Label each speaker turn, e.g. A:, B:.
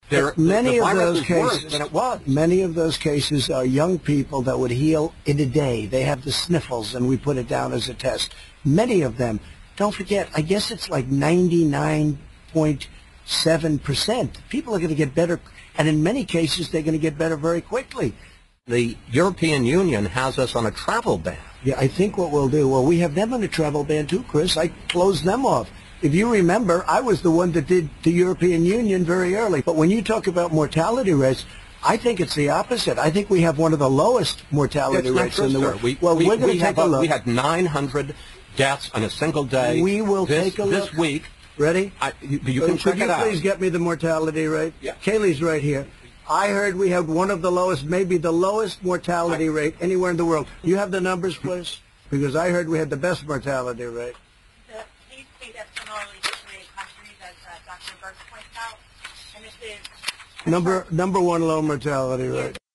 A: Many
B: the
A: of
B: virus
A: those
B: is worse
A: cases,
B: than it was.
A: many of those cases are young people that would heal in a day. They have the sniffles, and we put it down as a test. Many of them, don't forget, I guess it's like 99.7%. People are going to get better, and in many cases, they're going to get better very quickly.
B: The European Union has us on a travel ban.
A: Yeah, I think what we'll do, well, we have them on a travel ban too, Chris. I closed them off. If you remember, I was the one that did the European Union very early. But when you talk about mortality rates, I think it's the opposite. I think we have one of the lowest mortality rates in the world.
B: We're going to take a look. We had 900 deaths on a single day.
A: We will take a look.
B: This week.
A: Ready?
B: You can check it out.
A: Could you please get me the mortality rate?
B: Yeah.
A: Kaylee's right here. I heard we have one of the lowest, maybe the lowest mortality rate anywhere in the world. You have the numbers, please? Because I heard we had the best mortality rate.
C: The case rate that's similarly situated countries, as Dr. Burke points out, and this is
A: Number one low mortality rate.